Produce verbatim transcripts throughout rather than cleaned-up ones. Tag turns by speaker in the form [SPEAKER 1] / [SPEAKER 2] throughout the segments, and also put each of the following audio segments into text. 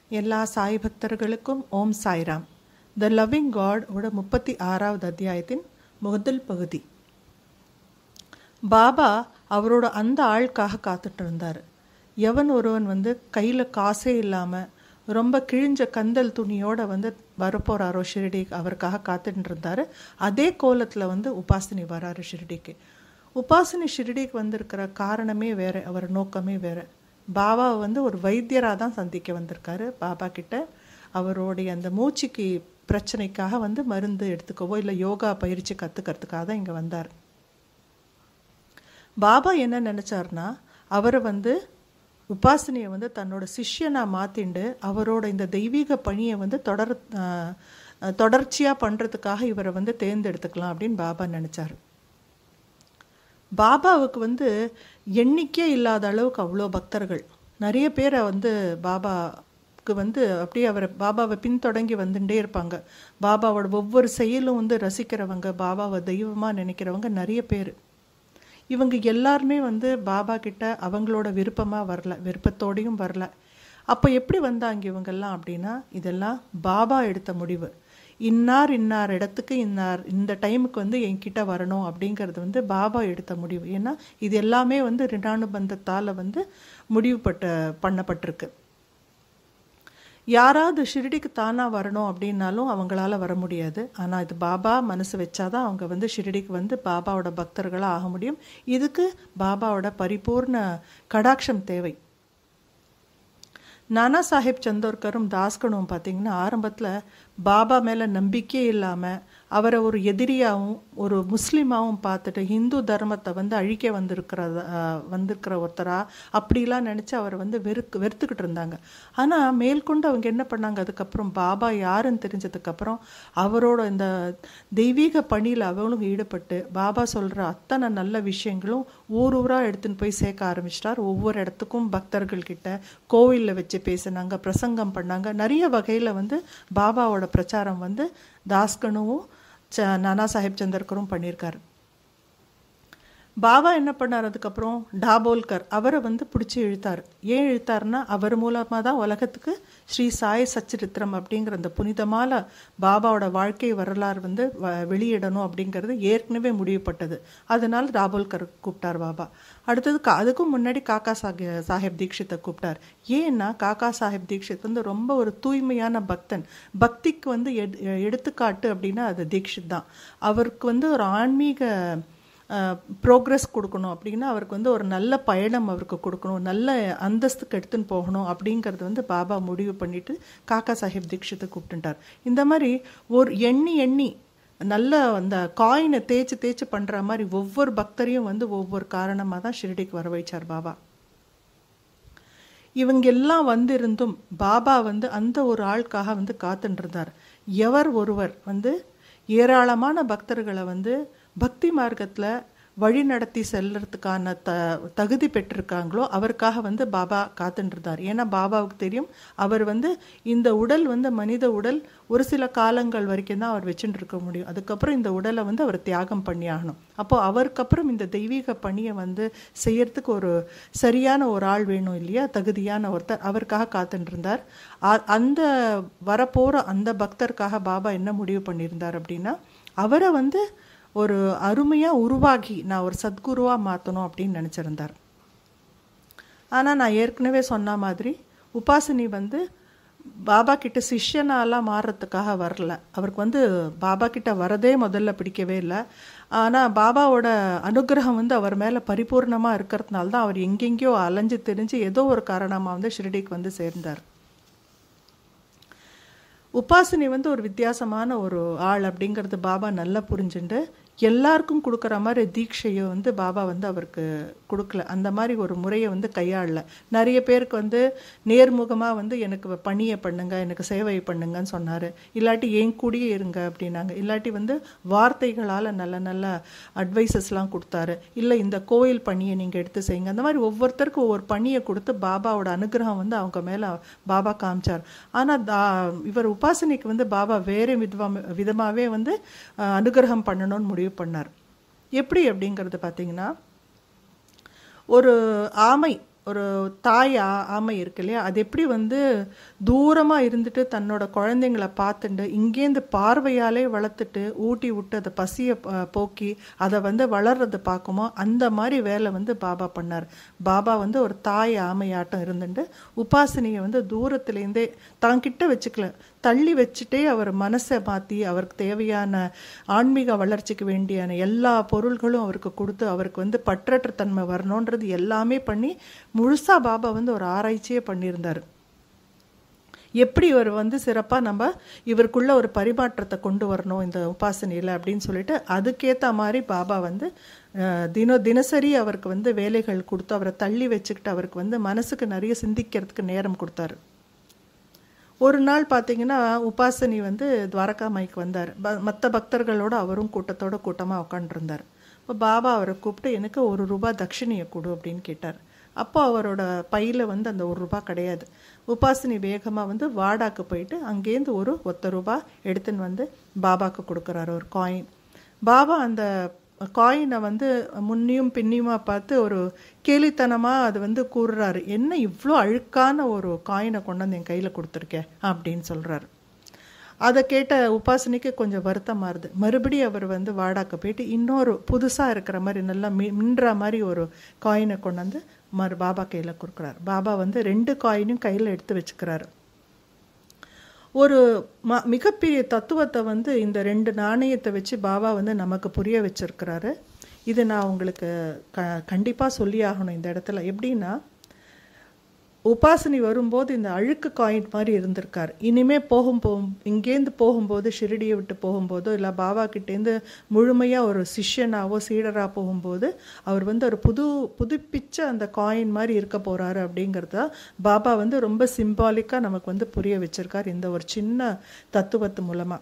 [SPEAKER 1] எல்லா சாய் பக்தர்களுக்கும் Om Sairam. The loving God ஓட முப்பத்தி ஆறாவது அத்தியாயத்தின் முதல் பகுதி. பாபா அவரோட அந்த ஆளுக்காக காத்துட்டு இருந்தார். எவன் ஒருவன் வந்து கையில் காசே இல்லாமல் ரொம்ப கிழிஞ்ச கந்தல் துணியோடு வந்து வரப்போகிறாரோ ஷிரடி, அவருக்காக காத்துட்டு இருந்தார். அதே கோலத்தில் வந்து உபாசினி வராரு ஷிரடிக்கு. உபாசினி ஷிரடிக்கு வந்திருக்கிற காரணமே வேறு, அவர் நோக்கமே வேறு. பாபாவை வந்து ஒரு வைத்தியராக தான் சந்திக்க வந்திருக்காரு. பாபா கிட்ட அவருடைய அந்த மூச்சுக்கு பிரச்சனைக்காக வந்து மருந்து எடுத்துக்கவோ இல்லை யோகா பயிற்சி கற்றுக்கிறதுக்காக தான் இங்கே வந்தார். பாபா என்ன நினச்சார்னா, அவரை வந்து உபாசனையை வந்து தன்னோட சிஷ்யனாக மாற்றிண்டு அவரோட இந்த தெய்வீக பணியை வந்து தொடர் தொடர்ச்சியாக பண்ணுறதுக்காக இவரை வந்து தேர்ந்தெடுத்துக்கலாம் அப்படின்னு பாபா நினச்சார். பாபாவுக்கு வந்து எண்ணிக்கையே இல்லாத அளவுக்கு அவ்வளோ பக்தர்கள், நிறைய பேரை வந்து பாபாவுக்கு வந்து அப்படியே அவரை பாபாவை பின்தொடங்கி வந்துட்டே இருப்பாங்க. பாபாவோட ஒவ்வொரு செயலும் வந்து ரசிக்கிறவங்க, பாபாவை தெய்வமாக நினைக்கிறவங்க நிறைய பேர். இவங்க எல்லாருமே வந்து பாபா கிட்ட அவங்களோட விருப்பமாக வரல, விருப்பத்தோடையும் வரல. அப்போ எப்படி வந்தாங்க இவங்கெல்லாம் அப்படின்னா, இதெல்லாம் பாபா எடுத்த முடிவு. இன்னார் இன்னார் இடத்துக்கு இன்னார் இந்த டைமுக்கு வந்து என்கிட்ட வரணும் அப்படிங்கிறது வந்து பாபா எடுத்த முடிவு. ஏன்னா இது எல்லாமே வந்து ரிணானுபந்தத்தால் வந்து முடிவுப்பட்ட பண்ணப்பட்டிருக்கு. யாராவது ஷிரடிக்கு தானாக வரணும் அப்படின்னாலும் அவங்களால வர முடியாது. ஆனால் இது பாபா மனசு வச்சாதான் அவங்க வந்து ஷிரடிக்கு வந்து பாபாவோட பக்தர்களாக ஆக முடியும். இதுக்கு பாபாவோட பரிபூர்ண கடாட்சம் தேவை. நானா சாஹேப் சந்தோர்கரும் தாஸ்கனும் பார்த்திங்கன்னா ஆரம்பத்தில் பாபா மேலே நம்பிக்கையே இல்லாமல் அவரை ஒரு எதிரியாகவும் ஒரு முஸ்லீமாகவும் பார்த்துட்டு ஹிந்து தர்மத்தை வந்து அழிக்க வந்திருக்கிற வந்திருக்கிற ஒருத்தரா அப்படிலாம் நினச்சி அவரை வந்து வெறுக்கு வெறுத்துக்கிட்டு இருந்தாங்க. ஆனால் மேற்கொண்டு அவங்க என்ன பண்ணாங்க, அதுக்கப்புறம் பாபா யாருன்னு தெரிஞ்சதுக்கப்புறம் அவரோட இந்த தெய்வீக பணியில் அவங்களும் ஈடுபட்டு பாபா சொல்கிற அத்தனை நல்ல விஷயங்களும் ஊர் ஊராக எடுத்துன்னு போய் சேர்க்க ஆரம்பிச்சிட்டார். ஒவ்வொரு இடத்துக்கும் பக்தர்கள்கிட்ட கோவிலில் வச்சு பேசினாங்க, பிரசங்கம் பண்ணாங்க. நிறைய வகையில் வந்து பாபாவோட பிரச்சாரம் வந்து தாஸ்கனுவும் ச நானா சாஹேப் சந்தர்கரும் பண்ணியிருக்காரு. பாபா என்ன பண்ணார், அதுக்கப்புறம் டாபோல்கர் அவரை வந்து பிடிச்சி இழுத்தார். ஏன் இழுத்தாருன்னா, அவர் மூலமாக தான் உலகத்துக்கு ஸ்ரீ சாய் சச்சரித்திரம் அப்படிங்கிற அந்த புனிதமான பாபாவோட வாழ்க்கை வரலாறு வந்து வெளியிடணும் அப்படிங்கிறது ஏற்கனவே முடிவுப்பட்டது. அதனால டாபோல்கர் கூப்பிட்டார் பாபா. அடுத்தது அதுக்கும் முன்னாடி காக்கா சாஹே சாஹேப் தீக்ஷித்தை கூப்பிட்டார். ஏன்னா காக்கா சாஹேப் தீக்ஷித் வந்து ரொம்ப ஒரு தூய்மையான பக்தன். பக்திக்கு வந்து எடுத்துக்காட்டு அப்படின்னா அது தீக்ஷித் தான். அவருக்கு வந்து ஒரு ஆன்மீக ப்ரோக்ரஸ் கொடுக்கணும் அப்படின்னா அவருக்கு வந்து ஒரு நல்ல பயணம் அவருக்கு கொடுக்கணும், நல்ல அந்தஸ்துக்கு எடுத்துன்னு போகணும் அப்படிங்கிறது வந்து பாபா முடிவு பண்ணிட்டு காக்கா சாஹேப் தீக்ஷித்தை கூப்பிட்டுட்டார். இந்த மாதிரி ஒரு எண்ணி எண்ணி நல்ல அந்த காயினை தேய்ச்சி தேய்ச்சி பண்ணுற மாதிரி ஒவ்வொரு பக்தரையும் வந்து ஒவ்வொரு காரணமாக தான் ஷிரடிக்கு வர வைச்சார் பாபா. இவங்கெல்லாம் வந்திருந்தும் பாபா வந்து அந்த ஒரு ஆளுக்காக வந்து காத்துட்டுருந்தார். எவர் ஒருவர் வந்து ஏராளமான பக்தர்களை வந்து பக்தி மார்க்கத்தில் வழி நடத்தி செல்றதுக்கான த தகுதி பெற்றிருக்காங்களோ அவருக்காக வந்து பாபா காத்துட்டுருந்தார். ஏன்னா பாபாவுக்கு தெரியும், அவர் வந்து இந்த உடல் வந்து மனித உடல் ஒரு சில காலங்கள் வரைக்கும் தான் அவர் வச்சுட்டு இருக்க முடியும். அதுக்கப்புறம் இந்த உடலை வந்து அவர் தியாகம் பண்ணி ஆகணும். அப்போது அவருக்கப்புறம் இந்த தெய்வீக பணியை வந்து செய்யறதுக்கு ஒரு சரியான ஒரு ஆள் வேணும் இல்லையா, தகுதியான ஒருத்தர். அவருக்காக காத்துட்டுருந்தார். அந்த வரப்போகிற அந்த பக்தருக்காக பாபா என்ன முடிவு பண்ணியிருந்தார் அப்படின்னா, அவரை வந்து ஒரு அருமையாக உருவாகி நான் ஒரு சத்குருவாக மாற்றணும் அப்படின்னு நினச்சிருந்தார். ஆனால் நான் ஏற்கனவே சொன்ன மாதிரி உபாசினி வந்து பாபா கிட்ட சிஷ்யனாலாம் மாறுறதுக்காக வரல. அவருக்கு வந்து பாபா கிட்ட வரதே முதல்ல பிடிக்கவே இல்லை. ஆனால் பாபாவோட அனுகிரகம் வந்து அவர் மேலே பரிபூர்ணமாக இருக்கிறதுனால தான் அவர் எங்கெங்கேயோ அலைஞ்சு தெரிஞ்சு ஏதோ ஒரு காரணமாக வந்து ஷிரடிக்கு வந்து சேர்ந்தார். உபாசினி வந்து ஒரு வித்தியாசமான ஒரு ஆள் அப்படிங்கிறது பாபா நல்லா புரிஞ்சுட்டு எல்லாருக்கும் கொடுக்குற மாதிரி தீட்சையை வந்து பாபா வந்து அவருக்கு கொடுக்கல. அந்த மாதிரி ஒரு முறையை வந்து கையாளல. நிறைய பேருக்கு வந்து நேர்முகமாக வந்து எனக்கு பணியை பண்ணுங்க, எனக்கு சேவை பண்ணுங்கன்னு சொன்னார். இல்லாட்டி என் கூடயே இருங்க அப்படின்னாங்க. இல்லாட்டி வந்து வார்த்தைகளால் நல்ல நல்ல அட்வைசஸ்லாம் கொடுத்தாரு. இல்லை இந்த கோயில் பணியை நீங்கள் எடுத்து செய்யுங்க. அந்த மாதிரி ஒவ்வொருத்தருக்கும் ஒவ்வொரு பணியை கொடுத்து பாபாவோட அனுகிரகம் வந்து அவங்க மேலே பாபா காமிச்சார். ஆனால் தா இவர் உபாசனைக்கு வந்து பாபா வேறு விதமாக விதமாகவே வந்து அனுகிரகம் பண்ணணும்னு முடிவு பண்ணார். எப்படி அப்படிங்கிறது பார்த்தீங்கன்னா, ஒரு ஆமை ஒரு தாய் ஆமை இருக்கு இல்லையா, அது எப்படி வந்து தூரமாக இருந்துட்டு தன்னோட குழந்தைங்களை பார்த்துட்டு இங்கேருந்து பார்வையாலே வளர்த்துட்டு ஊட்டி விட்டு அதை பசியை போக்கி அதை வந்து வளர்றது பார்க்குமோ அந்த மாதிரி வேலை வந்து பாபா பண்ணார். பாபா வந்து ஒரு தாய் ஆமையாட்டம் இருந்துட்டு உபாசனையை வந்து தூரத்துலேருந்தே தாங்கிட்ட வச்சுக்கல, தள்ளி வச்சுட்டே அவர் மனசை மாற்றி அவருக்கு தேவையான ஆன்மீக வளர்ச்சிக்கு வேண்டியான எல்லா பொருள்களும் அவருக்கு கொடுத்து அவருக்கு வந்து பற்றற்ற தன்மை வரணுன்றது எல்லாமே பண்ணி முழுசாக பாபா வந்து ஒரு ஆராய்ச்சியே பண்ணியிருந்தார். எப்படி இவர் வந்து சிறப்பாக நம்ம இவருக்குள்ள ஒரு பரிமாற்றத்தை கொண்டு வரணும் இந்த உபாசனையில் அப்படின்னு சொல்லிட்டு அதுக்கேற்ற மாதிரி பாபா வந்து தின தினசரி அவருக்கு வந்து வேலைகள் கொடுத்து அவரை தள்ளி வச்சுக்கிட்டு அவருக்கு வந்து மனசுக்கு நிறைய சிந்திக்கிறதுக்கு நேரம் கொடுத்தாரு. ஒரு நாள் பார்த்தீங்கன்னா உபாசனி வந்து துவாரகாமாய்க்கு வந்தார். ப மற்ற பக்தர்களோடு அவரும் கூட்டத்தோட கூட்டமாக உட்காந்துருந்தார். இப்போ பாபா அவரை கூப்பிட்டு எனக்கு ஒரு ரூபா தட்சிணையை கொடு அப்படின்னு கேட்டார். அப்போ அவரோட பையில் வந்து அந்த ஒரு ரூபா கிடையாது. உபாசனி வேகமாக வந்து வாடாக்கு போயிட்டு அங்கேருந்து ஒரு ஒத்த ரூபா எடுத்துன்னு வந்து பாபாவுக்கு கொடுக்குறாரு, ஒரு காயின். பாபா அந்த காயினை வந்து முன்னியும் பின்னியுமா பார்த்து ஒரு கேலித்தனமாக அது வந்து கூறுறாரு, என்ன இவ்வளோ அழுக்கான ஒரு காயினை கொண்டு வந்து என் கையில் கொடுத்துருக்கேன் அப்படின்னு சொல்கிறாரு. அதை கேட்ட உபாசனைக்கு கொஞ்சம் வருத்தமாக இருது. மறுபடியும் அவர் வந்து வாடாக்க போயிட்டு இன்னொரு புதுசாக இருக்கிற மாதிரி நல்லா மி மின்ற மாதிரி ஒரு காயினை கொண்டு வந்து மறு பாபா கையில் கொடுக்குறாரு. பாபா வந்து ரெண்டு காயினும் கையில் எடுத்து வச்சுக்கிறாரு. ஒரு ம மிகப்பெரிய தத்துவத்தை வந்து இந்த ரெண்டு நாணயத்தை வச்சு பாபா வந்து நமக்கு புரிய வச்சிருக்கிறாரு. இது நான் உங்களுக்கு க கண்டிப்பாக சொல்லி ஆகணும் இந்த இடத்துல. எப்படின்னா, உபாசனி வரும்போது இந்த அழுக்கு காயின் மாதிரி இருந்திருக்கார். இனிமேல் போகும் போகும் இங்கேருந்து போகும்போது ஷிரடியை விட்டு போகும்போதோ இல்லை பாபா கிட்டேருந்து முழுமையாக ஒரு சிஷ்யனாவோ சீடராக போகும்போது அவர் வந்து ஒரு புது புதுப்பிச்ச அந்த காயின் மாதிரி இருக்க போகிறாரு அப்படிங்கிறத பாபா வந்து ரொம்ப சிம்பாலிக்காக நமக்கு வந்து புரிய வச்சிருக்கார் இந்த ஒரு சின்ன தத்துவத்து மூலமாக.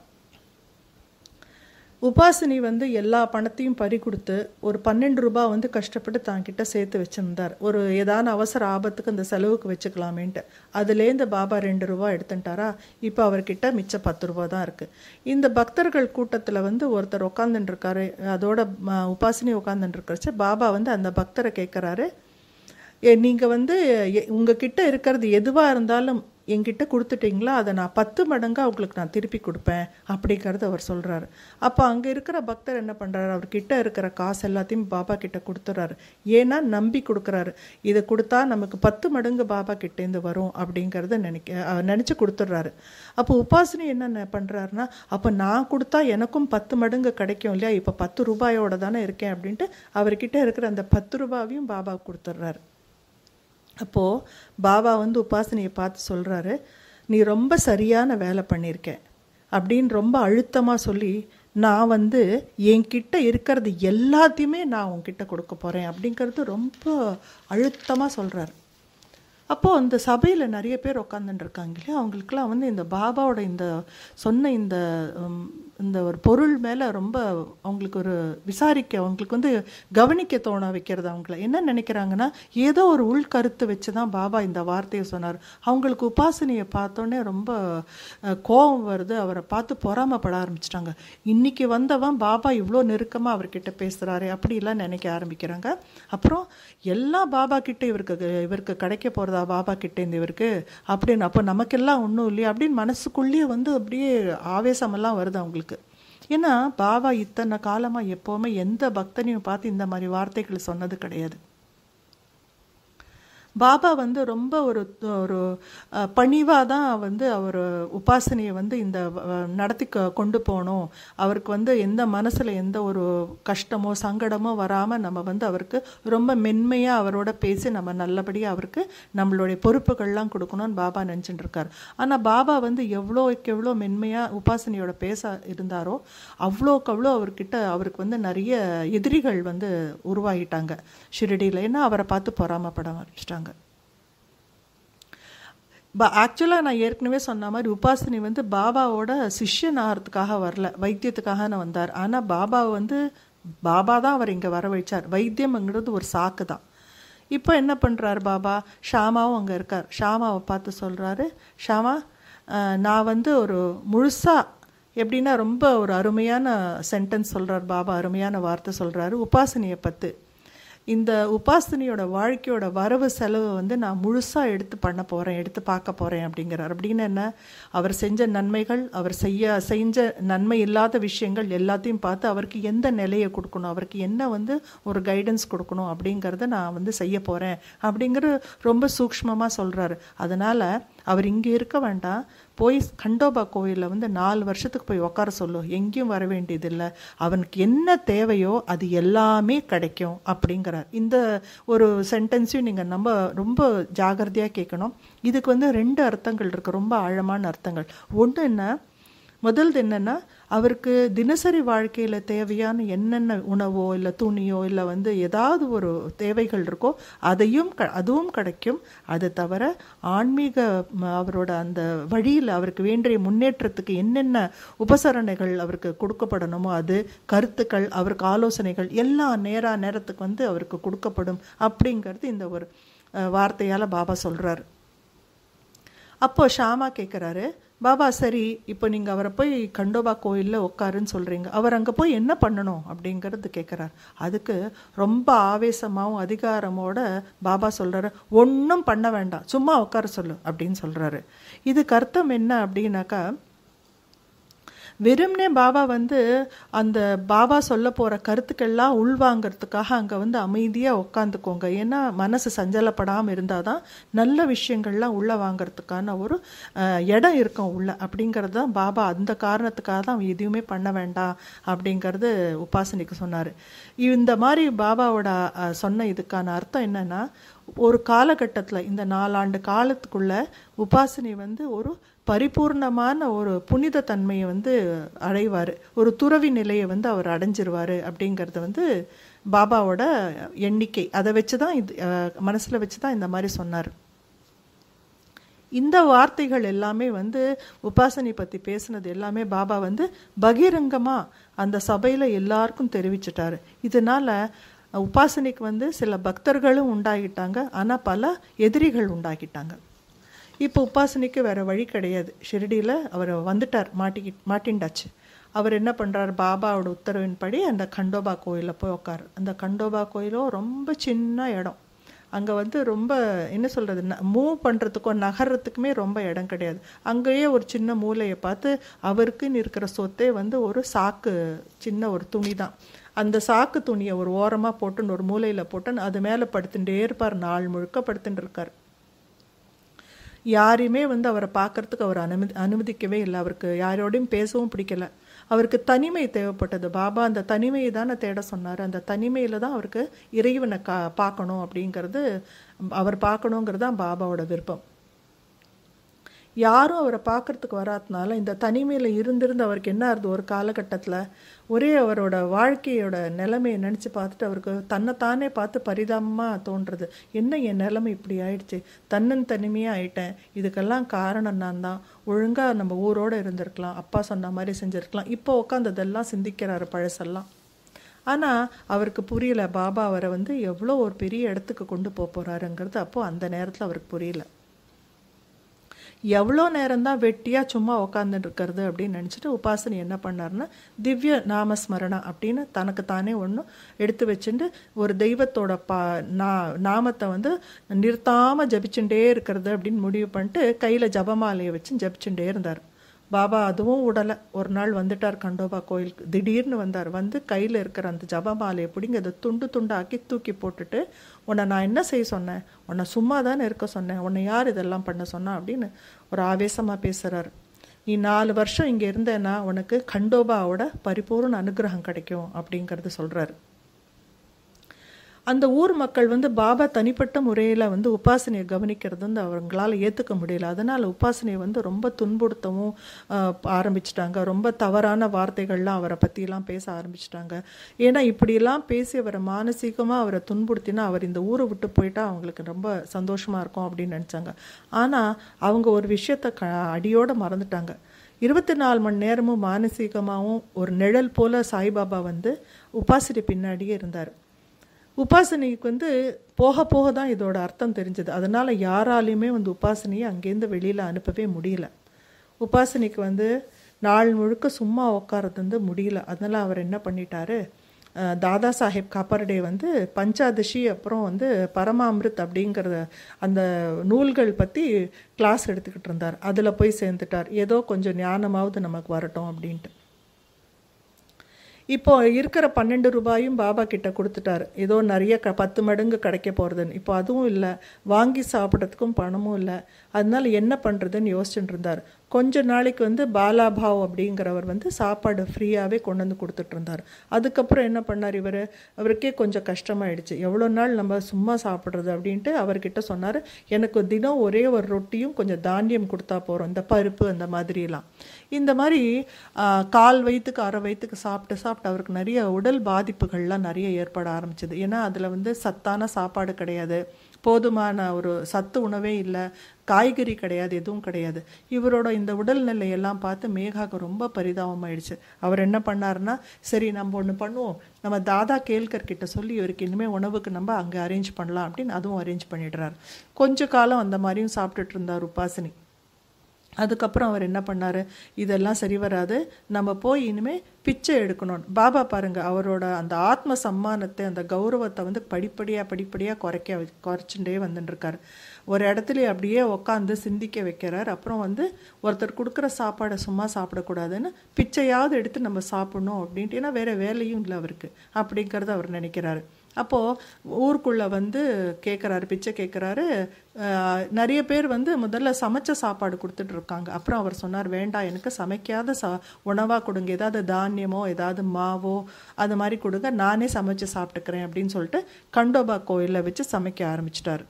[SPEAKER 1] உபாசினி வந்து எல்லா பணத்தையும் பறி கொடுத்து ஒரு பன்னெண்டு ரூபாய் வந்து கஷ்டப்பட்டு தாங்கிட்ட சேர்த்து வச்சுருந்தார். ஒரு ஏதான அவசர ஆபத்துக்கு அந்த செலவுக்கு வச்சுக்கலாமேன்ட்டு. அதுலேருந்து பாபா ரெண்டு ரூபா எடுத்துட்டாரா. இப்போ அவர்கிட்ட மிச்சம் பத்து ரூபா தான் இருக்குது. இந்த பக்தர்கள் கூட்டத்தில் வந்து ஒருத்தர் உட்காந்துட்டுருக்காரு. அதோட உபாசினி உட்காந்துட்டுருக்கிறச்சு பாபா வந்து அந்த பக்தரை கேட்குறாரு, நீங்கள் வந்து உங்ககிட்ட இருக்கிறது எதுவாக இருந்தாலும் என்கிட்ட கொடுத்துட்டிங்களா, அதை நான் பத்து மடங்காக உங்களுக்கு நான் திருப்பி கொடுப்பேன் அப்படிங்கிறது அவர் சொல்கிறாரு. அப்போ அங்கே இருக்கிற பக்தர் என்ன பண்ணுறாரு, அவர்கிட்ட இருக்கிற காசு எல்லாத்தையும் பாபா கிட்ட கொடுத்துட்றாரு. ஏன்னா நம்பி கொடுக்குறாரு, இதை கொடுத்தா நமக்கு பத்து மடங்கு பாபா கிட்டேருந்து வரும் அப்படிங்கிறத நினைக்க நினச்சி கொடுத்துட்றாரு. அப்போ உபாசினி என்ன பண்ணுறாருன்னா, அப்போ நான் கொடுத்தா எனக்கும் பத்து மடங்கு கிடைக்கும் இல்லையா, இப்போ பத்து ரூபாயோட தானே இருக்கேன் அப்படின்ட்டு அவர்கிட்ட இருக்கிற அந்த பத்து ரூபாவையும் பாபா கொடுத்துட்றாரு. அப்போது பாபா வந்து உபாசனையை பார்த்து சொல்கிறாரு, நீ ரொம்ப சரியான வேலை பண்ணியிருக்க அப்படின்னு ரொம்ப அழுத்தமாக சொல்லி, நான் வந்து என்கிட்ட இருக்கிறது எல்லாத்தையுமே நான் உன்கிட்ட கொடுக்க போகிறேன் அப்படிங்கிறது ரொம்ப அழுத்தமாக சொல்கிறாரு. அப்போது அந்த சபையில் நிறைய பேர் உட்காந்துட்டுருக்காங்க இல்லையா, அவங்களுக்கெல்லாம் வந்து இந்த பாபாவோட இந்த சொன்ன இந்த இந்த ஒரு பொருள் மேலே ரொம்ப அவங்களுக்கு ஒரு விசாரிக்க, அவங்களுக்கு வந்து கவனிக்க தோண வைக்கிறது. அவங்கள என்ன நினைக்கிறாங்கன்னா, ஏதோ ஒரு உள்கருத்து வச்சு தான் பாபா இந்த வார்த்தையை சொன்னார். அவங்களுக்கு உபாசனையை பார்த்தோன்னே ரொம்ப கோபம் வருது. அவரை பார்த்து பொறாமப்பட ஆரம்பிச்சிட்டாங்க. இன்றைக்கி வந்தவன் பாபா இவ்வளோ நெருக்கமாக அவர்கிட்ட பேசுகிறாரு அப்படிலாம் நினைக்க ஆரம்பிக்கிறாங்க. அப்புறம் எல்லாம் பாபா கிட்டே இவருக்கு இவருக்கு கிடைக்க போகிறதா பாபா கிட்டேருந்து இவருக்கு அப்படின்னு, அப்போ நமக்கெல்லாம் ஒன்றும் இல்லையா அப்படின்னு மனசுக்குள்ளேயே வந்து அப்படியே ஆவேசமெல்லாம் வருது அவங்களுக்கு. ஏன்னா பாபா இத்தனை காலமாக எப்போவுமே எந்த பக்தனையும் பார்த்து இந்த மாதிரி வார்த்தைகள் சொன்னது கிடையாது. பாபா வந்து ரொம்ப ஒரு ஒரு பணிவாக தான் வந்து அவர் உபாசனையை வந்து இந்த நடத்தி கொண்டு போகணும். அவருக்கு வந்து எந்த மனசில் எந்த ஒரு கஷ்டமோ சங்கடமோ வராமல் நம்ம வந்து அவருக்கு ரொம்ப மென்மையாக அவரோட பேசி நம்ம நல்லபடியாக அவருக்கு நம்மளுடைய பொறுப்புகள்லாம் கொடுக்கணும்னு பாபா நினச்சிட்டு இருக்கார். ஆனால் பாபா வந்து எவ்வளோக்கு எவ்வளோ மென்மையாக உபாசனையோட பேச இருந்தாரோ அவ்வளோக்கு அவ்வளோ அவர்கிட்ட அவருக்கு வந்து நிறைய எதிரிகள் வந்து உருவாகிட்டாங்க ஷிரடியில். ஏன்னா அவரை பார்த்து பொறாமப்பட ஆரம்பிச்சிட்டாங்க. பா ஆக்சுவலாக நான் ஏற்கனவே சொன்ன மாதிரி உபாசனி வந்து பாபாவோட சிஷ்யன் ஆகிறதுக்காக வரல, வைத்தியத்துக்காக நான் வந்தார். ஆனால் பாபா வந்து பாபா தான் அவர் இங்கே வர வச்சார். வைத்தியம்ங்கிறது ஒரு சாக்கு தான். இப்போ என்ன பண்ணுறாரு பாபா, ஷாமாவும் அங்கே இருக்கார். ஷாமாவை பார்த்து சொல்கிறாரு, ஷாமா நான் வந்து ஒரு முழுசாக எப்படின்னா ரொம்ப ஒரு அருமையான சென்டென்ஸ் சொல்கிறார் பாபா, அருமையான வார்த்தை சொல்கிறாரு உபாசனையை பற்றி. இந்த உபாசனையோட வாழ்க்கையோட வரவு செலவு வந்து நான் முழுசாக எடுத்து பண்ண போகிறேன், எடுத்து பார்க்க போகிறேன் அப்படிங்கிறார். அப்படின்னு என்ன, அவர் செஞ்ச நன்மைகள், அவர் செய்ய செஞ்ச நன்மை இல்லாத விஷயங்கள் எல்லாத்தையும் பார்த்து அவருக்கு எந்த நிலையை கொடுக்கணும், அவருக்கு என்ன வந்து ஒரு கைடன்ஸ் கொடுக்கணும் அப்படிங்கிறத நான் வந்து செய்ய போகிறேன் அப்படிங்கிற ரொம்ப சூக்ஷ்மமாக சொல்கிறாரு. அதனால் அவர் இங்கே இருக்க வேண்டாம், போய் கண்டோபா கோயிலில் வந்து நாலு வருஷத்துக்கு போய் உட்கார சொல்லு, எங்கேயும் வர வேண்டியதில்லை, அவனுக்கு என்ன தேவையோ அது எல்லாமே கிடைக்கும் அப்படிங்கிறார். இந்த ஒரு சென்டென்ஸையும் நீங்கள் நம்ம ரொம்ப ஜாகிரதையாக கேட்கணும். இதுக்கு வந்து ரெண்டு அர்த்தங்கள் இருக்குது, ரொம்ப ஆழமான அர்த்தங்கள். ஒன்று என்ன, முதல்து என்னென்னா, அவருக்கு தினசரி வாழ்க்கையில் தேவையான என்னென்ன உணவோ இல்லை துணியோ இல்லை வந்து ஏதாவது ஒரு தேவைகள் இருக்கோ அதையும் க அதுவும் கிடைக்கும். அது தவிர ஆன்மீக அவரோட அந்த வழியில் அவருக்கு வேண்டிய முன்னேற்றத்துக்கு என்னென்ன உபசரணைகள் அவருக்கு கொடுக்கப்படணுமோ அது, கருத்துக்கள், அவருக்கு ஆலோசனைகள் எல்லாம் நேரா நேரத்துக்கு வந்து அவருக்கு கொடுக்கப்படும் அப்படிங்கிறது இந்த ஒரு வார்த்தையால் பாபா சொல்கிறார். அப்போ ஷாமா கேட்குறாரு, பாபா சரி இப்போ நீங்கள் அவரை போய் கண்டோபா கோயிலில் உட்காருன்னு சொல்கிறீங்க, அவர் அங்கே போய் என்ன பண்ணணும் அப்படிங்கிறது கேட்குறார். அதுக்கு ரொம்ப ஆவேசமாகவும் அதிகாரமோட பாபா சொல்கிறாரு, ஒன்றும் பண்ண வேண்டாம், சும்மா உட்கார சொல்லு அப்படின்னு சொல்கிறாரு. இதுக்கு அர்த்தம் என்ன அப்படின்னாக்கா, வெறும்னே பாபா வந்து அந்த பாபா சொல்ல போகிற கருத்துக்கள்லாம் உள்வாங்கிறதுக்காக அங்கே வந்து அமைதியாக உட்காந்துக்கோங்க, ஏன்னா மனசு சஞ்சலப்படாமல் இருந்தால் தான் நல்ல விஷயங்கள்லாம் உள்ளே வாங்கிறதுக்கான ஒரு இடம் இருக்கும் உள்ள அப்படிங்கிறது தான் பாபா, அந்த காரணத்துக்காக தான் எதுவுமே பண்ண வேண்டாம் அப்படிங்கிறது உபாசனைக்கு சொன்னார். இந்த மாதிரி பாபாவோட சொன்ன இதுக்கான அர்த்தம் என்னென்னா, ஒரு காலகட்டத்தில் இந்த நாலாண்டு காலத்துக்குள்ள உபாசனை வந்து ஒரு பரிபூர்ணமான ஒரு புனித தன்மையை வந்து அடைவார், ஒரு துறவி நிலையை வந்து அவர் அடைஞ்சிருவார் அப்படிங்கிறது வந்து பாபாவோட எண்ணிக்கை. அதை வச்சு தான் இது மனசில் வச்சு தான் இந்த மாதிரி சொன்னார். இந்த வார்த்தைகள் எல்லாமே வந்து உபாசனை பற்றி பேசுனது எல்லாமே பாபா வந்து பகிரங்கமாக அந்த சபையில் எல்லாருக்கும் தெரிவிச்சிட்டாரு. இதனால் உபாசனைக்கு வந்து சில பக்தர்களும் உண்டாகிட்டாங்க, ஆனால் பல எதிரிகள் உண்டாகிட்டாங்க. இப்போ உபாசனைக்கு வேறு வழி கிடையாது, ஷிரடியில் அவர் வந்துட்டார், மாட்டி மாட்டின்டாச்சு. அவர் என்ன பண்ணுறார், பாபாவோட உத்தரவின்படி அந்த கண்டோபா கோயிலில் போய் உட்கார். அந்த கண்டோபா கோயிலோ ரொம்ப சின்ன இடம், அங்கே வந்து ரொம்ப என்ன சொல்கிறது, மூவ் பண்ணுறதுக்கோ நகர்றதுக்குமே ரொம்ப இடம் கிடையாது. அங்கேயே ஒரு சின்ன மூலையை பார்த்து அவருக்குன்னு இருக்கிற சொத்தே வந்து ஒரு சாக்கு, சின்ன ஒரு துணி தான். அந்த சாக்கு துணியை ஒரு ஓரமாக போட்டுன்னு ஒரு மூலையில் போட்டுன்னு அது மேலே படுத்துட்டே இருப்பார், நாள் முழுக்க படுத்துட்டு இருக்கார். யாரையுமே வந்து அவரை பார்க்கறதுக்கு அவர் அனுமதி அனுமதிக்கவே இல்லை. அவருக்கு யாரோடையும் பேசவும் பிடிக்கல. அவருக்கு தனிமை தேவைப்பட்டது. பாபா அந்த தனிமையை தானே தேட சொன்னார். அந்த தனிமையில் தான் அவருக்கு இறைவனை கா பார்க்கணும் அப்படிங்கிறது, அவர் பார்க்கணுங்கிறது தான் பாபாவோட விருப்பம். யாரும் அவரை பார்க்கறதுக்கு வராதனால இந்த தனிமையில் இருந்திருந்து அவருக்கு என்ன ஆகுது, ஒரு காலகட்டத்தில் ஒரே அவரோட வாழ்க்கையோட நிலைமையை நினச்சி பார்த்துட்டு அவருக்கு தன்னைத்தானே பார்த்து பரிதாபமாக தோன்றுறது. என்ன என் நிலைமை இப்படி ஆயிடுச்சு, தன்னன் தனிமையாக ஆயிட்டேன், இதுக்கெல்லாம் காரணம் நான் தான், ஒழுங்காக நம்ம ஊரோடு இருந்திருக்கலாம், அப்பா சொன்ன மாதிரி செஞ்சுருக்கலாம். இப்போ உட்காந்ததெல்லாம் சிந்திக்கிறாரு பழசெல்லாம். ஆனால் அவருக்கு புரியல, பாபா அவரை வந்து எவ்வளோ ஒரு பெரிய இடத்துக்கு கொண்டு போக போகிறாருங்கிறது அப்போது அந்த நேரத்தில் அவருக்கு புரியல. எவ்வளோ நேரம்தான் வெட்டியாக சும்மா உக்காந்துட்டு இருக்கிறது அப்படின்னு நினச்சிட்டு உபாசனை என்ன பண்ணார்னா, திவ்ய நாமஸ்மரணா அப்படின்னு தனக்கு தானே ஒன்று எடுத்து வச்சுட்டு ஒரு தெய்வத்தோட பா நா நாமத்தை வந்து நிறுத்தாமல் ஜபிச்சுட்டே இருக்கிறது அப்படின்னு முடிவு பண்ணிட்டு கையில் ஜபமாலையை வச்சு ஜபிச்சுட்டே இருந்தார். பாபா அதுவும் உடலை. ஒரு நாள் வந்துட்டார் கண்டோபா கோயிலுக்கு, திடீர்னு வந்தார். வந்து கையில் இருக்கிற அந்த ஜபமாலையை பிடிங்க அதை துண்டு துண்டாக்கி தூக்கி போட்டுட்டு, உன்னை நான் என்ன செய்ய சொன்னேன், உன்னை சும்மா தானே இருக்க சொன்னேன், உன்னை யார் இதெல்லாம் பண்ண சொன்னா அப்படின்னு ஒரு ஆவேசமாக பேசுகிறார். நீ நாலு வருஷம் இங்கே இருந்தேன்னா உனக்கு கண்டோபாவோட பரிபூர்ண அனுகிரகம் கிடைக்கும் அப்படிங்கிறது சொல்கிறாரு. அந்த ஊர் மக்கள் வந்து பாபா தனிப்பட்ட முறையில் வந்து உபாசனையை கவனிக்கிறது வந்து அவங்களால ஏற்றுக்க முடியல. அதனால் உபாசனையை வந்து ரொம்ப துன்புறுத்தவும் ஆரம்பிச்சிட்டாங்க. ரொம்ப தவறான வார்த்தைகள்லாம் அவரை பற்றிலாம் பேச ஆரம்பிச்சிட்டாங்க. ஏன்னா இப்படியெல்லாம் பேசி அவரை மானசீகமாக அவரை துன்புறுத்தினா அவர் இந்த ஊரை விட்டு போயிட்டா அவங்களுக்கு ரொம்ப சந்தோஷமாக இருக்கும் அப்படின்னு நினச்சாங்க. ஆனால் அவங்க ஒரு விஷயத்தை க அடியோடு மறந்துட்டாங்க. இருபத்தி நாலு மணி நேரமும் மானசீகமாகவும் ஒரு நிழல் போல் சாய்பாபா வந்து உபாசனை பின்னாடியே இருந்தார். உபாசனைக்கு வந்து போக போக தான் இதோட அர்த்தம் தெரிஞ்சது. அதனால் யாராலையுமே வந்து உபாசனையை அங்கேருந்து வெளியில் அனுப்பவே முடியல. உபாசனைக்கு வந்து நாள் முழுக்க சும்மா உட்காரது வந்து முடியல. அதனால் அவர் என்ன பண்ணிட்டாரு, தாதா சாஹேப் காப்பர்டே வந்து பஞ்சாதசி அப்புறம் வந்து பரமாமிருத் அப்படிங்கிற அந்த நூல்கள் பற்றி கிளாஸ் எடுத்துக்கிட்டு இருந்தார். அதில் போய் சேர்ந்துட்டார். ஏதோ கொஞ்சம் ஞானமாவது நமக்கு வரட்டும் அப்படின்ட்டு. இப்போ இருக்கிற பன்னெண்டு ரூபாயும் பாபா கிட்ட கொடுத்துட்டாரு. ஏதோ நிறைய க பத்து மடங்கு கிடைக்க போகிறதுன்னு. இப்போ அதுவும் இல்லை, வாங்கி சாப்பிட்றதுக்கும் பணமும் இல்லை. அதனால என்ன பண்ணுறதுன்னு யோசிச்சுட்டு இருந்தார். கொஞ்ச நாளைக்கு வந்து பாலாபாவ் அப்படிங்கிறவர் வந்து சாப்பாடு ஃப்ரீயாகவே கொண்டு வந்து கொடுத்துட்டு இருந்தார். அதுக்கப்புறம் என்ன பண்ணார் இவர், அவருக்கே கொஞ்சம் கஷ்டமாயிடுச்சு. எவ்வளோ நாள் நம்ம சும்மா சாப்பிட்றது அப்படின்ட்டு அவர்கிட்ட சொன்னார், எனக்கு தினம் ஒரே ஒரு ரொட்டியும் கொஞ்சம் தானியம் கொடுத்தா போகிறோம், இந்த பருப்பு அந்த மாதிரிலாம். இந்த மாதிரி கால் வயிற்றுக்கு அரை வயிற்றுக்கு சாப்பிட்டு சாப்பிட்டு அவருக்கு நிறைய உடல் பாதிப்புகள்லாம் நிறைய ஏற்பட ஆரம்பிச்சது. ஏன்னா அதில் வந்து சத்தான சாப்பாடு கிடையாது, போதுமான ஒரு சத்து உணவே இல்லை, காய்கறி கிடையாது, எதுவும் கிடையாது. இவரோட இந்த உடல்நிலையெல்லாம் பார்த்து மேகாவுக்கு ரொம்ப பரிதாபமாயிடுச்சு. அவர் என்ன பண்ணாருன்னா, சரி நம்ம ஒன்று பண்ணுவோம், நம்ம தாதா கேல்கர் கிட்ட சொல்லி இவருக்கு இனிமேல் உணவுக்கு நம்ம அங்கே அரேஞ்ச் பண்ணலாம் அப்படின்னு அதுவும் அரேஞ்ச் பண்ணிடுறாரு. கொஞ்ச காலம் அந்த மாதிரியும் சாப்பிட்டுட்டு இருந்தார் உபாசினி. அதுக்கப்புறம் அவர் என்ன பண்ணார், இதெல்லாம் சரி வராது, நம்ம போய் இனிமேல் பிச்சை எடுக்கணும். பாபா பாருங்க, அவரோட அந்த ஆத்ம சம்மானத்தை அந்த கௌரவத்தை வந்து படிப்படியாக படிப்படியாக குறைக்க குறைச்சுட்டே வந்துட்டுருக்கார். ஒரு இடத்துல அப்படியே உட்காந்து சிந்திக்க வைக்கிறார். அப்புறம் வந்து ஒருத்தர் கொடுக்குற சாப்பாடை சும்மா சாப்பிடக்கூடாதுன்னு பிச்சையாவது எடுத்து நம்ம சாப்பிடணும் அப்படின்ட்டு, ஏன்னா வேறு வேலையும் இல்லை அவருக்கு அப்படிங்கிறத அவர் நினைக்கிறாரு. அப்போது ஊருக்குள்ளே வந்து கேட்குறாரு, பிச்சை கேட்குறாரு. நிறைய பேர் வந்து முதல்ல சமைச்ச சாப்பாடு கொடுத்துட்டு இருக்காங்க. அப்புறம் அவர் சொன்னார், வேண்டாம், எனக்கு சமைக்காத சா உணவாக கொடுங்க, ஏதாவது தானியமோ ஏதாவது மாவோ அது மாதிரி கொடுங்க, நானே சமைச்சு சாப்பிட்டுக்கிறேன் அப்படின்னு சொல்லிட்டு கண்டோபா கோயிலில் வச்சு சமைக்க ஆரம்பிச்சிட்டார்.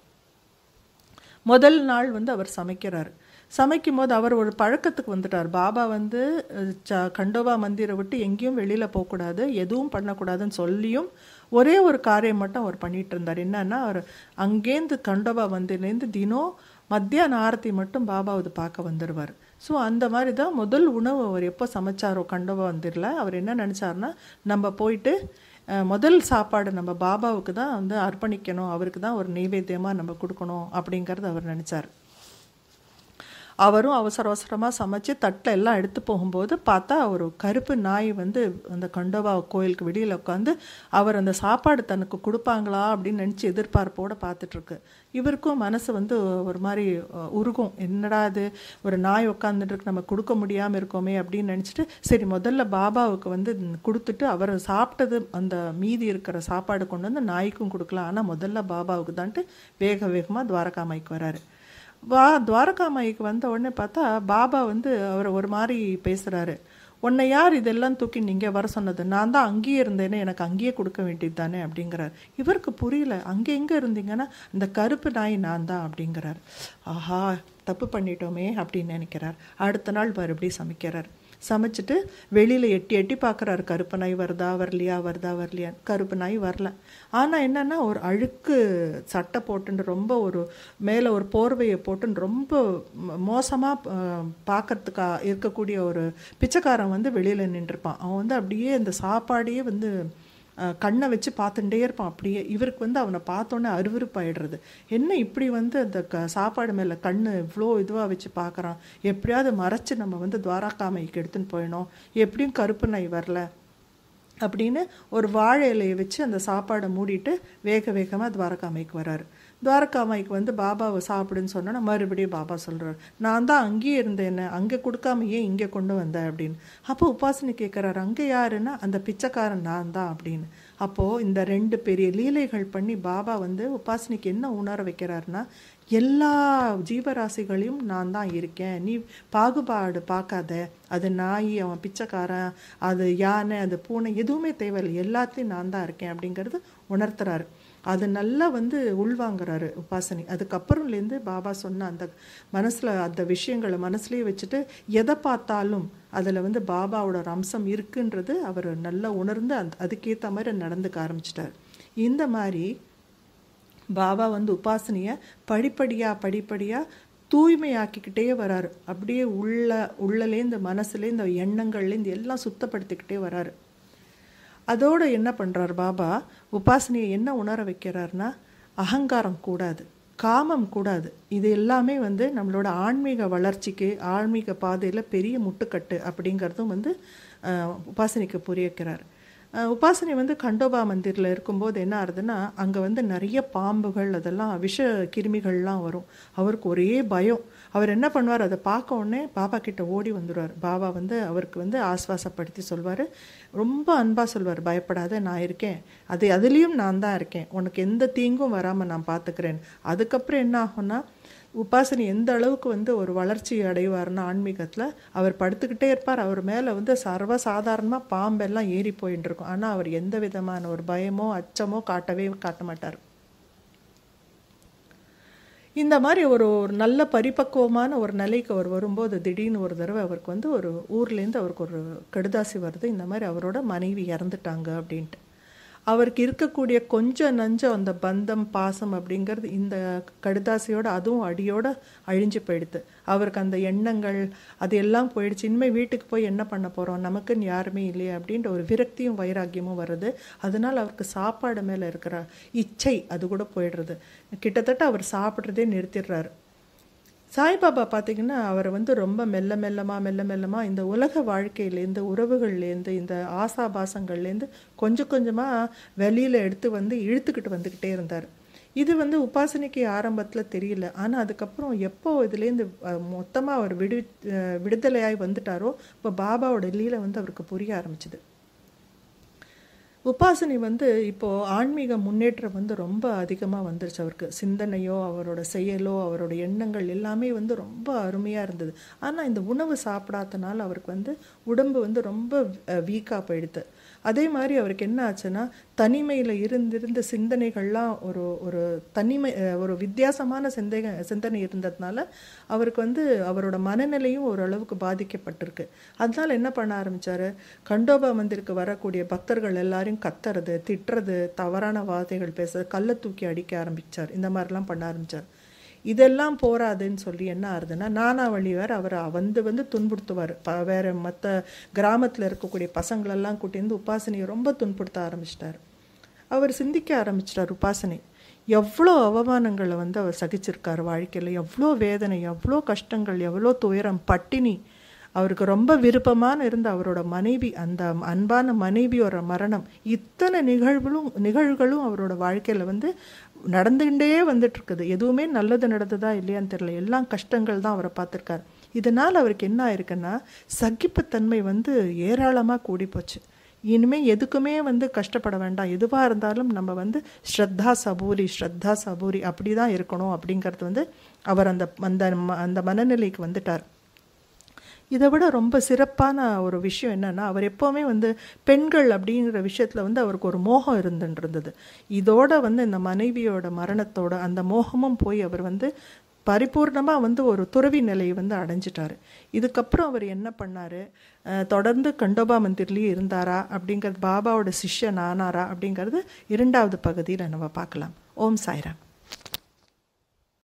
[SPEAKER 1] முதல் நாள் வந்து அவர் சமைக்கிறார். சமைக்கும் போது அவர் ஒரு பழக்கத்துக்கு வந்துட்டார். பாபா வந்து ச கண்டோபா மந்திரை விட்டு எங்கேயும் வெளியில் போகக்கூடாது, எதுவும் பண்ணக்கூடாதுன்னு சொல்லியும் ஒரே ஒரு காரியம் மட்டும் அவர் பண்ணிகிட்டு இருந்தார். என்னன்னா, அவர் அங்கேருந்து கண்டோபா மந்திரிலேருந்து தினம் மத்தியான ஆரத்தி மட்டும் பாபாவது பார்க்க வந்துடுவார். ஸோ அந்த மாதிரி தான் முதல் உணவு அவர் எப்போ சமைச்சாரோ கண்டோபா மந்திரில், அவர் என்ன நினச்சாருன்னா, நம்ம போயிட்டு முதல் சாப்பாடு நம்ம பாபாவுக்கு தான் வந்து அர்ப்பணிக்கணும், அவருக்கு தான் ஒரு நைவேத்தியமாக நம்ம கொடுக்கணும் அப்படிங்கிறது அவர் நினச்சார். அவரும் அவசர அவசரமாக சமைச்சு தட்டில் எல்லாம் எடுத்து போகும்போது பார்த்தா ஒரு கருப்பு நாய் வந்து அந்த கண்டோபா கோயிலுக்கு வெளியில் உட்காந்து அவர் அந்த சாப்பாடு தனக்கு கொடுப்பாங்களா அப்படின்னு நினச்சி எதிர்பார்ப்போடு பார்த்துட்ருக்கு. இவருக்கும் மனசு வந்து ஒரு மாதிரி உருகும், என்னடா அது ஒரு நாய் உட்காந்துட்டு நம்ம கொடுக்க முடியாமல் இருக்கோமே அப்படின்னு நினச்சிட்டு, சரி முதல்ல பாபாவுக்கு வந்து கொடுத்துட்டு அவர் சாப்பிட்டது அந்த மீதி இருக்கிற சாப்பாடு கொண்டு வந்து நாய்க்கும் கொடுக்கலாம், ஆனால் முதல்ல பாபாவுக்கு தான்ட்டு வேக வேகமாக துவாரகாமாய்க்கு வராரு. வா துவாரகாமாய்க்கு வந்த உடனே பார்த்தா பாபா வந்து அவர் ஒரு மாதிரி பேசுகிறாரு. உன்னை யார் இதெல்லாம் தூக்கி நீங்கள் வர சொன்னது, நான் தான் அங்கேயே இருந்தேனே, எனக்கு அங்கேயே கொடுக்க வேண்டியது தானே அப்படிங்கிறார். இவருக்கு புரியல, அங்கே எங்கே இருந்தீங்கன்னா இந்த கருப்பு நாய் நான் தான் அப்படிங்கிறார். ஆஹா தப்பு பண்ணிட்டோமே அப்படின்னு நினைக்கிறார். அடுத்த நாள் மறுபடியும் சமைக்கிறார். சமைச்சிட்டு வெளியில் எட்டி எட்டி பார்க்குறாரு, கருப்பு நாய் வருதா வரலையா வருதா வரலையா. கருப்பு நாய் வரல. ஆனால் என்னென்னா ஒரு அழுக்கு சட்டை போட்டுன்னு ரொம்ப ஒரு மேலே ஒரு போர்வையை போட்டுன்னு ரொம்ப மோசமாக பார்க்கறதுக்கா இருக்கக்கூடிய ஒரு பிச்சைக்காரன் வந்து வெளியில் நின்றுருப்பான். அவன் வந்து அப்படியே அந்த சாப்பாடையே வந்து கண்ணை வச்சு பார்த்துட்டே இருப்பான். அப்படியே இவருக்கு வந்து அவனை பார்த்தோன்னே அருவருப்பாயிடுறது. என்ன இப்படி வந்து அந்த க சாப்பாடு மேலே கண்ணு இவ்வளோ இதுவாக வச்சு பார்க்குறான், எப்படியாவது மறைச்சி நம்ம வந்து துவாரகாமாய்க்கு எடுத்துன்னு போயிடணும், எப்படியும் கருப்பு நாய் வரல அப்படின்னு ஒரு வாழை இலையை வச்சு அந்த சாப்பாடை மூடிட்டு வேக வேகமாக துவாரகாமாய்க்கு வர்றாரு. துவாரகாமாய்க்கு வந்து பாபாவை சாப்பிடுன்னு சொன்னோன்னா மறுபடியும் பாபா சொல்கிறார், நான் தான் அங்கேயே இருந்தேன்னு, அங்கே கொடுக்காம ஏன் இங்கே கொண்டு வந்தேன் அப்படின்னு. அப்போ உபாசனை கேட்குறாரு, அங்கே யாருன்னா அந்த பிச்சைக்காரன் நான் தான் அப்படின்னு. அப்போது இந்த ரெண்டு பெரிய லீலைகள் பண்ணி பாபா வந்து உபாசனைக்கு என்ன உணர வைக்கிறாருன்னா, எல்லா ஜீவராசிகளையும் நான் தான் இருக்கேன், நீ பாகுபாடு பார்க்காத, அது நாய், அவன் பிச்சைக்காரன், அது யானை, அது பூனை, எதுவுமே தேவையில்லை, எல்லாத்தையும் நான் தான் இருக்கேன் அப்படிங்கிறது உணர்த்துறாரு. அது நல்லா வந்து உள்வாங்கிறாரு உபாசனி. அதுக்கப்புறம்லேருந்து பாபா சொன்ன அந்த மனசில் அந்த விஷயங்களை மனசுலேயே வச்சுட்டு எதை பார்த்தாலும் அதில் வந்து பாபாவோட அம்சம் இருக்குன்றது அவர் நல்லா உணர்ந்து அந்த அதுக்கேற்ற மாதிரி நடந்துக்க ஆரம்பிச்சிட்டார். இந்த மாதிரி பாபா வந்து உபாசனையை படிப்படியாக படிப்படியாக தூய்மையாக்கிக்கிட்டே வராரு. அப்படியே உள்ள உள்ளலேருந்து மனசுலேருந்து எண்ணங்கள்லேருந்து எல்லாம் சுத்தப்படுத்திக்கிட்டே வராரு. அதோடு என்ன பண்ணுறார் பாபா, உபாசனையை என்ன உணர வைக்கிறார்னா, அகங்காரம் கூடாது, காமம் கூடாது. இது எல்லாமே வந்து நம்மளோட ஆன்மீக வளர்ச்சிக்கு, ஆன்மீக பாதையில் பெரிய முட்டுக்கட்டு அப்படிங்கிறதும் வந்து உபாசனைக்கு புரிய வைக்கிறார். உபாசனை வந்து கண்டோபா மந்திரில் இருக்கும்போது என்ன ஆகுதுன்னா அங்கே வந்து நிறைய பாம்புகள் அதெல்லாம் விஷ கிருமிகள்லாம் வரும். அவருக்கு ஒரே பயம். அவர் என்ன பண்ணுவார், அதை பார்க்க உடனே பாபா கிட்ட ஓடி வந்துடுவார். பாபா வந்து அவருக்கு வந்து ஆஸ்வாசப்படுத்தி சொல்வார், ரொம்ப அன்பாக சொல்வார், பயப்படாத நான் இருக்கேன், அது அதுலேயும் நான் தான் இருக்கேன், உனக்கு எந்த தீங்கும் வராமல் நான் பார்த்துக்கிறேன். அதுக்கப்புறம் என்ன ஆகும்னா உபாசனை எந்த அளவுக்கு வந்து ஒரு வளர்ச்சி அடைவார்னா ஆன்மீகத்தில் அவர் படுத்துக்கிட்டே இருப்பார். அவர் மேலே வந்து சர்வசாதாரணமாக பாம்பெல்லாம் ஏறி போயின்னு இருக்கும். ஆனால் அவர் எந்த விதமான ஒரு பயமோ அச்சமோ காட்டவே காட்ட மாட்டார். இந்த மாதிரி ஒரு ஒரு நல்ல பரிபக்குவமான ஒரு நிலைக்கு அவர் வரும்போது திடீர்னு ஒரு தடவை அவருக்கு வந்து ஒரு ஊர்லேருந்து அவருக்கு ஒரு கடுதாசி வருது, இந்த மாதிரி அவரோட மனைவி இறந்துட்டாங்க அப்படின்ட்டு. அவருக்கு இருக்கக்கூடிய கொஞ்சம் நஞ்சம் அந்த பந்தம் பாசம் அப்படிங்கிறது இந்த கடுதாசியோட அதுவும் அடியோட அழிஞ்சு போயிடுது. அவருக்கு அந்த எண்ணங்கள் அது எல்லாம் போயிடுச்சு. இனிமேல் வீட்டுக்கு போய் என்ன பண்ண போகிறோம், நமக்குன்னு யாருமே இல்லையே அப்படின்ற ஒரு விரக்தியும் வைராக்கியமும் வருது. அதனால் அவருக்கு சாப்பாடு மேலே இருக்கிற இச்சை அது கூட போயிடுறது. கிட்டத்தட்ட அவர் சாப்பிட்றதே நிறுத்திடுறாரு. சாய்பாபா பார்த்திங்கன்னா அவர் வந்து ரொம்ப மெல்ல மெல்லமாக மெல்ல மெல்லமாக இந்த உலக வாழ்க்கையிலேருந்து உறவுகள்லேருந்து இந்த ஆசாபாசங்கள்லேருந்து கொஞ்சம் கொஞ்சமாக வெளியில் எடுத்து வந்து இழுத்துக்கிட்டு வந்துக்கிட்டே இருந்தார். இது வந்து உபாசனைக்கு ஆரம்பத்தில் தெரியல. ஆனால் அதுக்கப்புறம் எப்போ இதுலேருந்து மொத்தமாக அவர் விடு விடுதலையாகி வந்துட்டாரோ இப்போ பாபாவோட லீலை வந்து அவருக்கு புரிய ஆரம்பிச்சுது. உபாசனை வந்து இப்போது ஆன்மீக முன்னேற்றம் வந்து ரொம்ப அதிகமாக வந்துருச்சு. அவருக்கு சிந்தனையோ அவரோட செயலோ அவரோட எண்ணங்கள் எல்லாமே வந்து ரொம்ப அருமையாக இருந்தது. ஆனால் இந்த உணவு சாப்பிடாதனால அவருக்கு வந்து உடம்பு வந்து ரொம்ப வீக்காக போயிடுது. அதே மாதிரி அவருக்கு என்ன ஆச்சுன்னா தனிமையில் இருந்திருந்த சிந்தனைகள்லாம் ஒரு ஒரு தனிமை ஒரு வித்தியாசமான சிந்தனை சிந்தனை இருந்ததுனால அவருக்கு வந்து அவரோட மனநிலையும் ஓரளவுக்கு பாதிக்கப்பட்டிருக்கு. அதனால் என்ன பண்ண ஆரம்பித்தார், கண்டோபா மந்திருக்கு வரக்கூடிய பக்தர்கள் எல்லாரையும் கத்துறது, திட்டுறது, தவறான வார்த்தைகள் பேசுறது, கல்லை தூக்கி அடிக்க ஆரம்பித்தார். இந்த மாதிரிலாம் பண்ண ஆரம்பித்தார். இதெல்லாம் போராதுன்னு சொல்லி என்ன ஆகுதுன்னா நானா வழிவார் அவரை வந்து வந்து துன்புறுத்துவார். ப வேறு மற்ற கிராமத்தில் இருக்கக்கூடிய பசங்களெல்லாம் கூட்டியிருந்து உபாசனையை ரொம்ப துன்புறுத்த ஆரம்பிச்சிட்டார். அவர் சிந்திக்க ஆரம்பிச்சிட்டார், உபாசனை எவ்வளோ அவமானங்களை வந்து அவர் சகிச்சிருக்கார் வாழ்க்கையில், எவ்வளோ வேதனை, எவ்வளோ கஷ்டங்கள், எவ்வளோ துயரம், பட்டினி. அவருக்கு ரொம்ப விருப்பமான இருந்த அவரோட மனைவி, அந்த அன்பான மனைவியோட மரணம், இத்தனை நிகழ்வுகளும் நிகழ்வுகளும் அவரோட வாழ்க்கையில் வந்து நடந்துகிட்டே வந்துட்டு இருக்குது. எதுவுமே நல்லது நடந்ததா இல்லையான்னு தெரியல, எல்லாம் கஷ்டங்கள் தான் அவரை பார்த்துருக்காரு. இதனால் அவருக்கு என்ன ஆயிருக்குன்னா சகிப்புத்தன்மை வந்து ஏராளமாக கூடி போச்சு. இனிமேல் எதுக்குமே வந்து கஷ்டப்பட வேண்டாம், எதுவாக இருந்தாலும் நம்ம வந்து ஸ்ரத்தா சபூரி ஸ்ரத்தா சபூரி அப்படி தான் இருக்கணும் அப்படிங்கிறது வந்து அவர் அந்த அந்த அந்த மனநிலைக்கு வந்துட்டார். இதை விட ரொம்ப சிறப்பான ஒரு விஷயம் என்னென்னா அவர் எப்போவுமே வந்து பெண்கள் அப்படிங்கிற விஷயத்தில் வந்து அவருக்கு ஒரு மோகம் இருந்துருந்தது. இதோட வந்து இந்த மனைவியோட மரணத்தோட அந்த மோகமும் போய் அவர் வந்து பரிபூர்ணமாக வந்து ஒரு துறவி நிலையை வந்து அடைஞ்சிட்டார். இதுக்கப்புறம் அவர் என்ன பண்ணார், தொடர்ந்து கண்டோபா மந்திர்லேயே இருந்தாரா அப்படிங்கிறது, பாபாவோட சிஷ்யன் ஆனாரா அப்படிங்கிறது இரண்டாவது பகுதியில் நம்ம பார்க்கலாம். ஓம் சாய்ராம்.